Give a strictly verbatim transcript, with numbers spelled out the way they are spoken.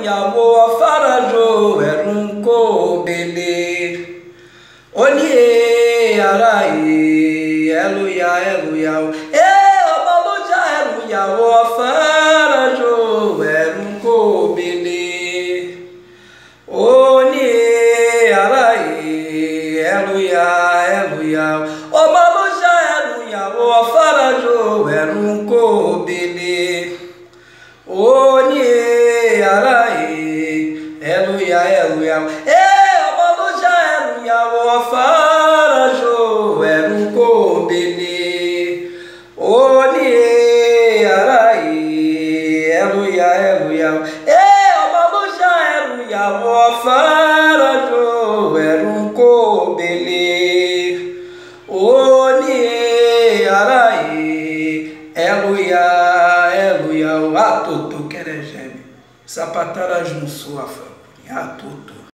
yàwó afárajò ẹ̀rùn kò bèlè. Oníye ara yìí ẹlòyà ẹlòyà o. Ee ọba ló já ẹrù yàwó afárajò ẹ̀rùn kò bèlè. Oníye ara yìí ẹlòyà ẹlòyà o. Ọba ló já ẹrù yàwó afárajò ẹ̀rùn kò bèlè. Oníye ara yìí ẹlòyà ẹlòyà o. Ee ọba ló já ẹrù yàwó afárajò ẹ̀rùn kò bèlè. Oníye ara yìí ẹlòyà ẹlòyà o. Ee ọba ló já ẹrù yàwó afárajò ẹ̀rùn kò bèlè. Oníye ara yìí ẹlòyà ẹlòyà o. Atoto querejeme sapatara junçou a fama. Atoto.